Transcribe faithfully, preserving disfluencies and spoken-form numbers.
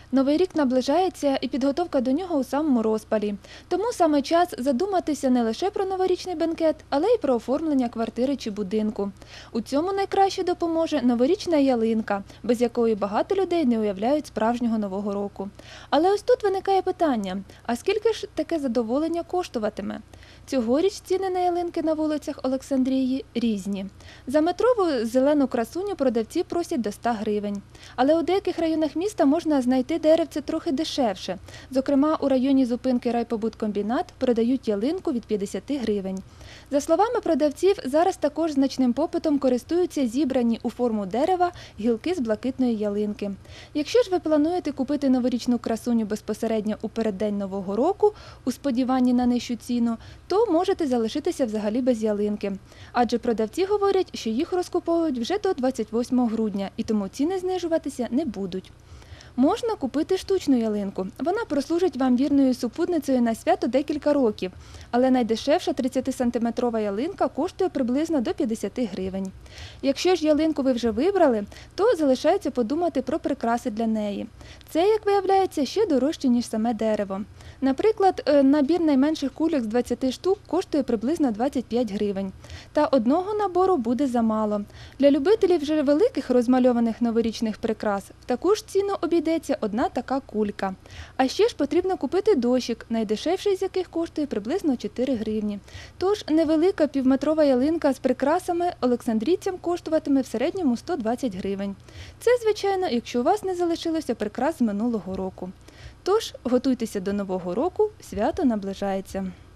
Новий рік наближається і підготовка до нього у самому розпалі. Тому саме час задуматися не лише про новорічний бенкет, але й про оформлення квартири чи будинку. У цьому найкраще допоможе новорічна ялинка, без якої багато людей не уявляють справжнього Нового року. Але ось тут виникає питання, а скільки ж таке задоволення коштуватиме? Цьогоріч ціни на ялинки на вулицях Олександрії різні. За метрову зелену красуню продавці просять до ста гривень. Але у деяких районах міста можна знайти деревце трохи дешевше. Зокрема, у районі зупинки райпобуткомбінат продають ялинку від п'ятдесят гривень. За словами продавців, зараз також значним попитом користуються зібрані у форму дерева гілки з блакитної ялинки. Якщо ж ви плануєте купити новорічну красуню безпосередньо у переддень Нового року, у сподіванні на нижчу ціну, то можете залишитися взагалі без ялинки. Адже продавці говорять, що їх розкуповують вже до двадцять восьмого грудня, і тому ціни знижуватися не будуть. Можна купити штучну ялинку. Вона прослужить вам вірною супутницею на свято декілька років. Але найдешевша тридцятисантиметрова ялинка коштує приблизно до п'ятдесят гривень. Якщо ж ялинку ви вже вибрали, то залишається подумати про прикраси для неї. Це, як виявляється, ще дорожче, ніж саме дерево. Наприклад, набір найменших кульок з двадцяти штук коштує приблизно двадцять п'ять гривень. Та одного набору буде замало. Для любителів вже великих розмальованих новорічних прикрас в таку ж ціну обійдеться одна така кулька. А ще ж потрібно купити дощик, найдешевший з яких коштує приблизно чотири гривні. Тож невелика півметрова ялинка з прикрасами олександрійцям коштуватиме в середньому сто двадцять гривень. Це, звичайно, якщо у вас не залишилося прикрас з минулого року. Тож, готуйтеся до Нового року, свято наближається.